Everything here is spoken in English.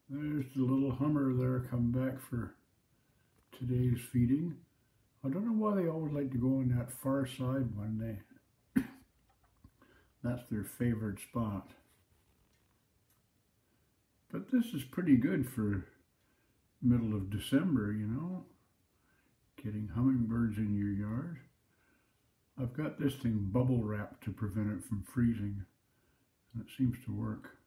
There's the little hummer there come back for today's feeding. I don't know why they always like to go on that far side when that's their favorite spot. But this is pretty good for middle of December, you know, getting hummingbirds in your yard. I've got this thing bubble wrapped to prevent it from freezing, and it seems to work.